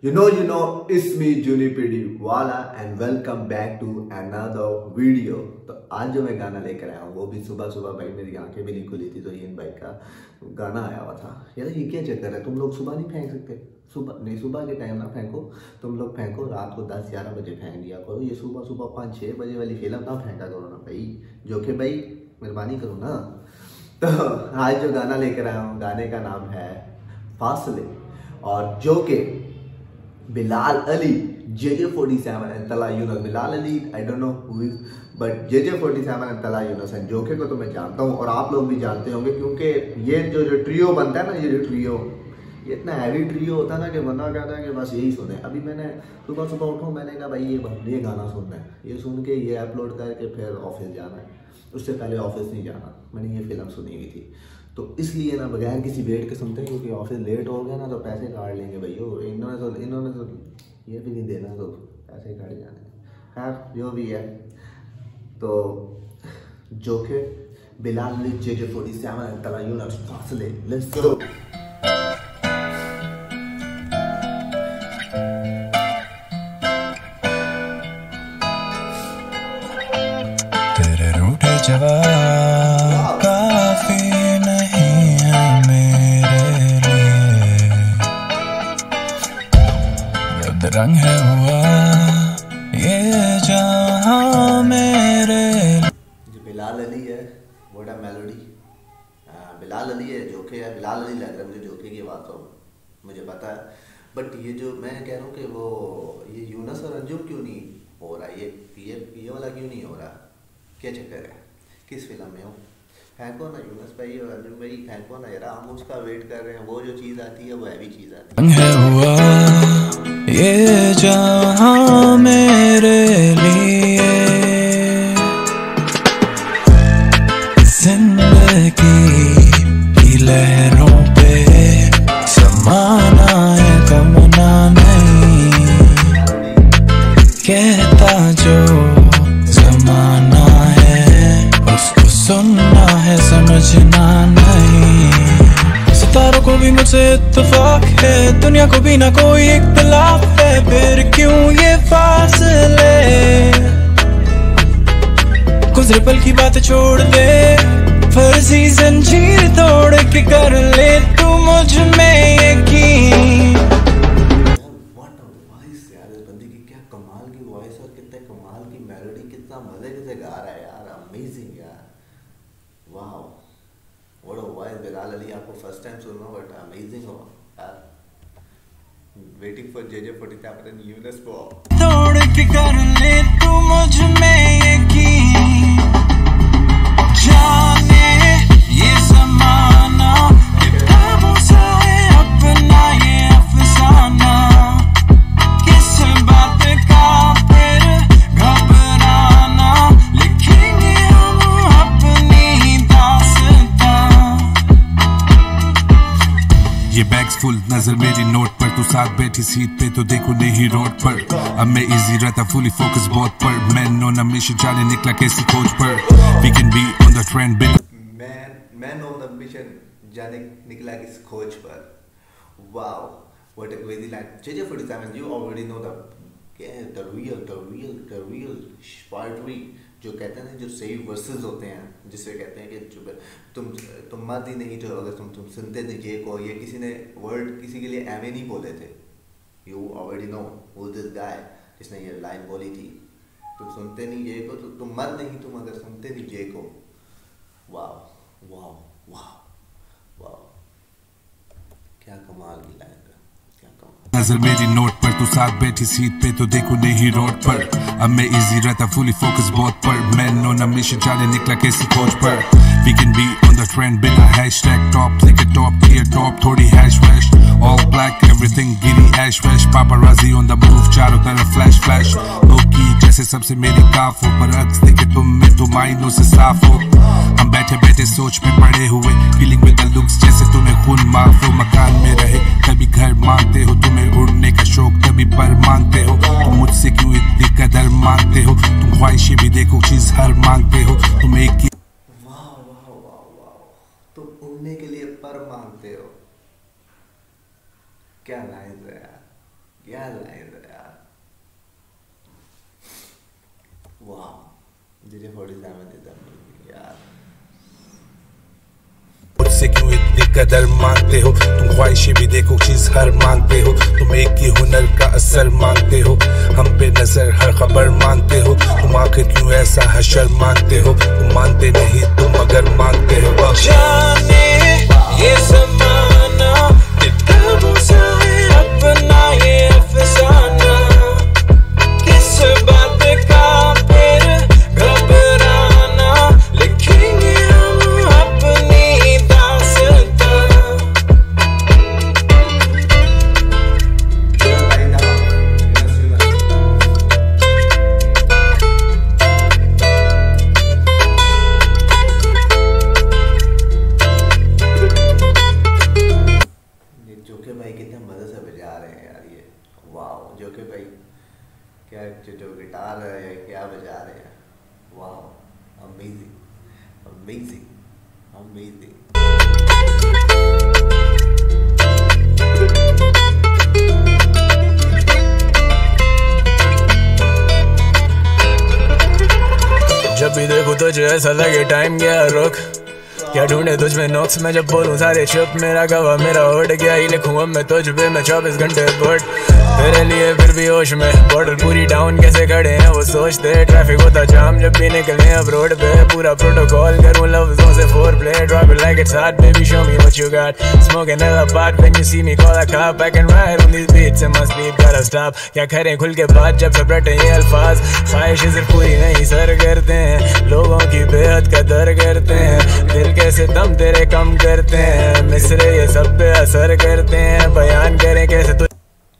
You know, it's me Juni Wala and welcome back to another video। तो आज जो मैं गाना लेकर आया हूँ वो भी सुबह सुबह भाई मेरी आंखें भी नहीं खुली थी तो इन भाई का गाना आया हुआ था। यार ये क्या चक्कर है, तुम लोग सुबह नहीं फेंक सकते? सुबह नहीं, सुबह के टाइम ना फेंको, तुम लोग फेंको रात को 10-11 बजे फेंक दिया करो। ये सुबह सुबह 5-6 बजे वाली फिल्म ना फेंका करो ना भाई, जो कि भाई मेहरबानी करो ना। तो आज जो गाना लेकर आया हूँ गाने का नाम है फासले, और जो कि Bilal Ali JJ47 and Talha Younus. Bilal Ali I don't know who is, but JJ47 and Talha Younus and जोखे को तो मैं जानता हूँ और आप लोग भी जानते होंगे, क्योंकि ये जो ट्रियो बनता है ना, ये जो ट्रियो ये इतना हैवी ट्रियो होता है ना कि बंदा कहता है कि बस यही सुने। अभी मैंने सुबह सुबह उठूँ, मैंने कहा भाई ये गाना सुनना है, ये सुन के ये अपलोड करके फिर ऑफिस जाना है। उससे पहले ऑफिस नहीं जाना, मैंने ये फिल्म सुनी हुई थी, तो इसलिए ना बगैर किसी वेट के सुनते हैं, क्योंकि ऑफिस लेट हो गया ना तो पैसे काट लेंगे भैया। इन्होंने तो ये भी नहीं देना तो पैसे काट जाने। खैर जो भी है, तो जो कि बिलाल अली JJ47 तला यूनुस फासले, लेट्स गो। तेरे रूठे जवाब काफी नहीं है मेरे लिए, रंग है हुआ ये जहां मेरे। जो बिलाल अली है what a melody. Bilal Ali है, जोखे है, बिलाल अली लग रहा है मुझे, जोखे की बात तो मुझे पता है, बट ये जो मैं कह रहा हूँ कि वो ये यूनुस और अंजुम क्यों नहीं हो रहा, ये वाला क्यों नहीं हो रहा, क्या चक्कर है, किस फिल्म में हो? फेंको ना यूनुस भाई और अंजुम भाई, फेंको ना यार, हम उसका वेट कर रहे हैं। वो जो चीज़ आती है वो हैवी चीज़ आती है। हुआ ये जहां मेरे लिए, जिंदगी की लहरों पे समाना है, कमना नहीं, कहता जो जमाना है उसको सुनना है, समझना नहीं। सितारों को भी मुझसे इत्तेफाक है, दुनिया को भी ना कोई इख्तिलाफ है, फिर क्यों ये फासले? गुजरे पल की बात छोड़ दे, फर्जी जंजीर तोड़ के कर ले तू मुझ में यकीन। व्हाट अ वॉइस यार, इस बंदे की क्या कमाल की वॉइस और कितने कमाल की मेलोडी, कितना मजे से गा रहा है यार, अमेजिंग यार, वाह what a voice. Bilal Ali आपको फर्स्ट टाइम सुन रहा हूं बट अमेजिंग हो यार। Waiting for JJ47 and Yunus को तोड़ के कर ले तू मुझ में यकीन, जाने ये ज़माना किताबों सा है अपना ये अफसाना, किस बात का फिर घबराना, लिखेंगे हम अपनी दास्तां। ये बैग्स फुल नजर मेरी नोट पर, तू साथ बैठी सीट पे तो देखो नहीं रोड पर, अब मैं इजी रहता फुली फोकस बोर्ड पर, मैं ऑन अ मिशन जाने निकला कैसी खोज पर, we can be on the trend बिना मैन ऑन द मिशन जाने निकला किस खोज पर। Wow what a crazy line. JJ47 you already know the real poetry, जो कहते हैं ना, जो सही वर्सेस होते हैं, जिसे कहते हैं कि तुम मत ही नहीं तो अगर तुम सुनते थे जे को, ये किसी ने वर्ड किसी के लिए एवे नहीं बोले थे। You already know who this guy जिसने ये लाइन बोली थी, तुम सुनते नहीं जे को तो तुम मत नहीं, तुम अगर सुनते नहीं जे को। वाह वाह वाह वाह, क्या कमाल की लाइन है, क्या कमाल। नजर मेरी नोट पर, तू साथ बैठी सीट पे तो देखो नहीं रोड पर, अब मैं इजी रहता फुली फोकस बोर्ड पर, मैं ऑन अ मिशन जाने निकला कैसी खोज पर, we can be on the trend बिना hashtag top, click it top, clear top, थोड़ी हैश वैश, ऑल ब्लैक एवरीथिंग गिरी ऐश वैश, पापाराजी ऑन द मूव, चारों तरफ फ्लैश फ्लैश, लोकी जैसे सबसे मेरी काफ हो, पर अक्स देखे तुम में तुम आईनों से साफ हो, हम बैठे बैठे सोच में पड़े हुए, फीलिंग विद द लुक्स जैसे तुम्हें खून माफ हो, मकान में रहे कभी घर मांगते हो, तुम्हें उड़ने का शौक तभी पर मांगते हो, तुम मुझसे क्यों इतनी कदर मांगते हो, तुम ख्वाहिशें भी देखो चीज हर मांगते हो, तुम एक ही वाह वाह वाह वाह, तुम उड़ने के लिए पर मांगते हो, क्या लाइन है यार, क्या लाइन है यार, वाह। DJ 47 यार। मुझसे क्यों इतनी कदर मांगते हो तुम, ख्वाहिशें भी देखो चीज हर मांगते हो तुम, एक ही हुनर का असर मांगते हो, हम पे नजर हर खबर मांगते हो तुम, आखिर क्यों ऐसा हशर मांगते हो तुम, मानते नहीं तुम मगर मांगते हो। जाने ये ज़माना कितना बुरा है अपना ये अफसाना, किस बात का फिर घबराना, लिखेंगे हम अपनी दास्तां। जोके भाई कितने मजे से बजा रहे हैं यार ये, वाह। जोके भाई क्या जो गिटार है या क्या बजा रहे हैं, वाह। Amazing amazing amazing. जब भी देखो तुझे ऐसा लगे टाइम गया रुक, क्या ढूंढे तुझ में नोक्स, मैं जब बोलूं सारे चुप, मेरा गवा मेरा उड़ गया ही लिखूं अब मैं तुझ पे, मैं 24 घंटे बुट तेरे लिए फिर भी होश में, बॉर्डर पूरी डाउन कैसे खड़े हैं वो सोचते, ट्रैफिक होता जाम जब भी निकले अब रोड पे, पूरा प्रोटोकॉल करूं लफ्जों से foreplay, drop it like it's hot baby show me what you got, smoking hella pot when you see me call a cop, I can ride on these beats and my sleep gotta stop, क्या करें खुल के बात जब सब रटे ये अल्फाज, ख्वाहिशें सिर्फ पूरी नहीं सर करते हैं, लोगों की बेहद कदर करते हैं, दिल कैसे दम तेरे कम करते हैं, मिसरे ये सब पे असर करते हैं, बयान करें कैसे तो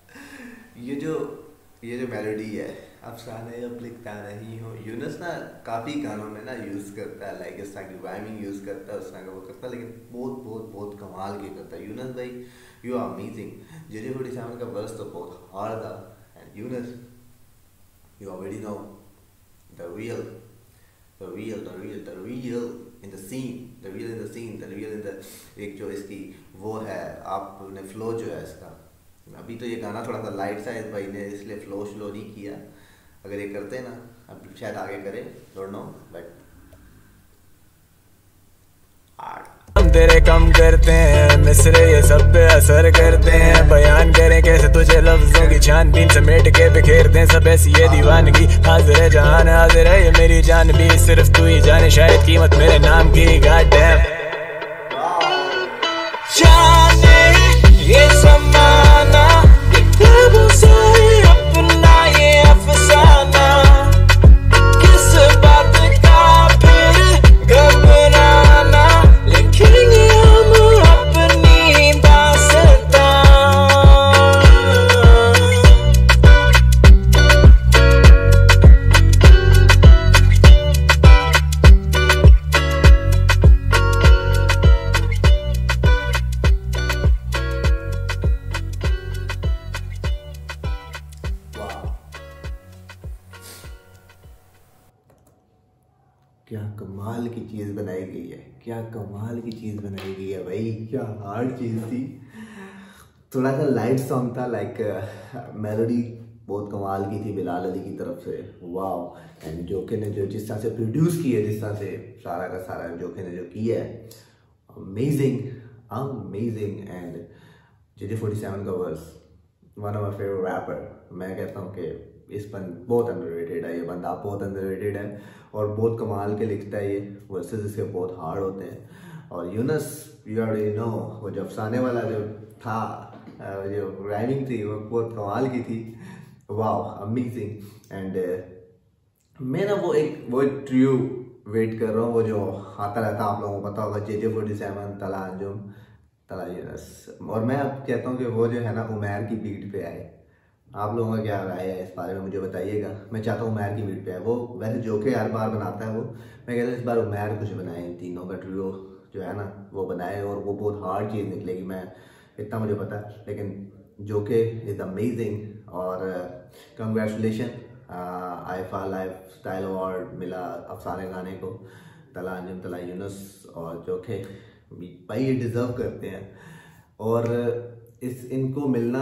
ये जो मेलोडी है, अफसाने अब लिखता नहीं हो, यूनस ना काफ़ी गानों में ना यूज़ करता है, लाइक इस तरह की राइमिंग यूज़ करता है, उस तरह का वो करता है, लेकिन बहुत बहुत बहुत कमाल की करता है यूनस भाई। You are amazing. DJ 47 का वर्स तो बहुत हार्ड था, and Yunus you already know the real in the scene, एक जो इसकी वो है, आपने फ्लो जो है इसका, अभी तो ये गाना थोड़ा सा लाइट सा है इस भाई ने, इसलिए फ्लो नहीं किया, अगर ये करते ना अब शायद आगे करे, डोंट नो, बट हम तेरे कम करते हैं, मिसरे ये सब पे असर करते हैं, बयान करें कैसे तुझे लफ्जों की छानबीन समेट के बिखेरते हैं, सब ऐसी ये दीवानगी, हाजिर है जहान हाजिर है ये मेरी जान भी, सिर्फ तू ही जाने शायद कीमत मेरे नाम की, गॉड डैम। जाने ये ज़माना कितना बुरा है अपना ये अफसाना, किस बात का फिर घबराना, लिखेंगे हम अपनी दास्तां। क्या कमाल की चीज़ बनाई गई है, क्या कमाल की चीज़ बनाई गई है भाई, क्या हार्ड चीज़ थी। थोड़ा सा लाइट सॉन्ग था, लाइक मेलोडी बहुत कमाल की थी बिलाल अली की तरफ से, वाह। एंड जोके ने जो जिस तरह से प्रोड्यूस किया, जिस तरह से सारा का सारा जोके ने जो किया है, अमेजिंग अमेजिंग। एंड DJ 47 का verse, one of my favourite rapper, मैं कहता हूँ कि इस बहुत अंडररेटेड है, ये बंदा बहुत अंडररेटेड है और बहुत कमाल के लिखता है, ये वर्सेस इसके बहुत हार्ड होते हैं। और यूनस यू ऑलरेडी नो, वो जो अफसाने वाला जो था, जो राइमिंग थी वो बहुत कमाल की थी, वाह अमेजिंग। एंड मैं ना वो ट्रियो वेट कर रहा हूँ, वो जो आता रहता है, आप लोगों को पता होगा, JJ 47, तला अंजुम, तला यूनस, और मैं अब कहता हूँ कि वो जो है ना उमैर की बीट पे आए। आप लोगों का क्या राय है इस बारे में मुझे बताइएगा। मैं चाहता हूँ उमैर की बीट पे आए, वो वैसे जोके हर बार बनाता है वो, मैं कहता हूँ इस बार उमैर कुछ बनाए, इन तीनों का ट्रियो जो है ना वो बनाए, और वो बहुत हार्ड चीज़ निकलेगी, मैं इतना मुझे पता है, लेकिन जोके इज़ अमेजिंग। और congratulation, IIFA lifestyle award मिला अफसाने गाने को, तला अंजुम, तला यूनस और जोके भाई ये डिज़र्व करते हैं, और इनको मिलना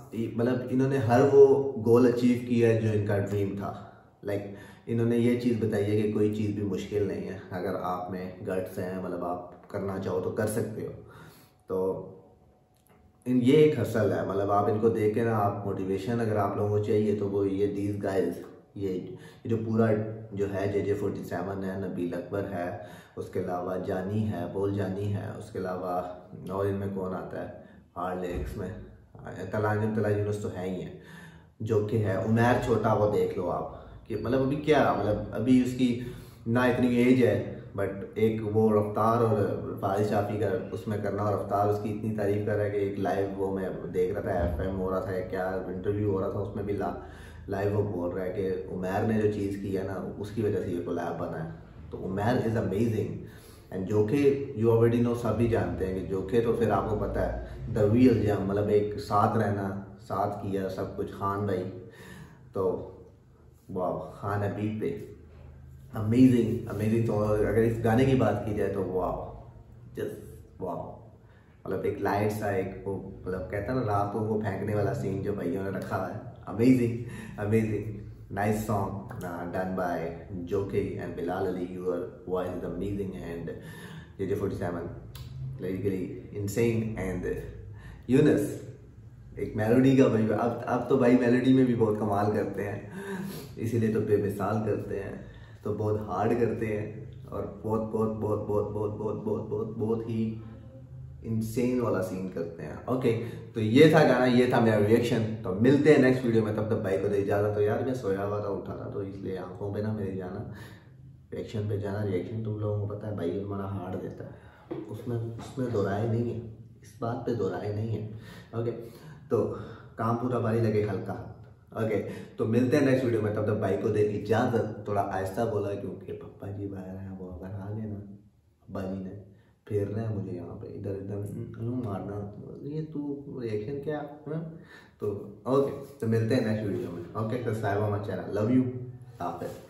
मतलब इन्होंने हर वो गोल अचीव किया जो इनका ड्रीम था। लाइक इन्होंने ये चीज़ बताई है कि कोई चीज़ भी मुश्किल नहीं है, अगर आप में गट्स हैं, मतलब आप करना चाहो तो कर सकते हो। तो ये एक हसल है, मतलब आप इनको देख के ना, आप मोटिवेशन अगर आप लोगों को चाहिए तो वो ये दीज गाइज, ये जो पूरा जो है JJ47 है, नबील अकबर है, उसके अलावा जानी है, बोल जानी है, उसके अलावा और इनमें कौन आता है हार्ड लिरिक्स में, तलाजुनस तो है ही है, जो कि है उमैर छोटा, वो देख लो आप कि मतलब अभी क्या, मतलब अभी उसकी ना इतनी एज है, बट एक वो रफ्तार और फारिस शाफी का उसमें करना, और रफ्तार उसकी इतनी तारीफ कर रहा है कि एक लाइव वो मैं देख रहा था, FM हो रहा था क्या इंटरव्यू हो रहा था, उसमें भी लाइव वो बोल रहा है कि उमैर ने जो चीज़ की है ना, उसकी वजह से ये कोलैब बना है। तो Umair is amazing. And Jokhay you already know, सभी जानते हैं कि जोखे तो फिर आपको पता है द रियल जेम, मतलब एक साथ रहना, साथ किया सब कुछ। खान भाई तो वाह, खान हबीब पे अमेजिंग। तो अगर इस गाने की बात की जाए तो वाह, जस्ट वाह, मतलब एक लाइट सा, एक वो मतलब कहता है ना रातों को फेंकने वाला सीन जो भाइयों ने रखा है, amazing nice song done by Jokhay and Bilal Ali, your voice is amazing and JJ47 lyrically insane and Yunus एक मेलोडी का भाई, अब तो भाई मेलोडी में भी बहुत कमाल करते हैं, इसीलिए तो बेमिसाल करते हैं, तो बहुत हार्ड करते हैं और बहुत ही इंसेन वाला सीन करते हैं। ओके, तो ये था गाना, ये था मेरा रिएक्शन। तो मिलते हैं नेक्स्ट वीडियो में, तब तक भाई को दे इजाज़त। तो यार मैं सोया हुआ था, उठा था, तो इसलिए आंखों पे ना मेरे जाना, रिएक्शन पे जाना। रिएक्शन तुम लोगों को पता है भाई हमारा हार्ड देता है, उसमें दो राय नहीं है, इस बात पे दो राय नहीं है। ओके, तो काम पूरा भारी लगे हल्का। ओके, तो मिलते हैं नेक्स्ट वीडियो में, तब तक भाई को दे इजाज़त। थोड़ा आहिस्ता बोला क्योंकि पप्पा जी बाहर हैं, वो अगर आ गए ना, अब्बा जी ने फेरना है मुझे यहाँ पे, इधर इधर मारना, ये तू रिएक्शन क्या है? तो ओके, तो मिलते हैं नेक्स्ट वीडियो में। Okay, subscribe my channel, love you, हाफिज़।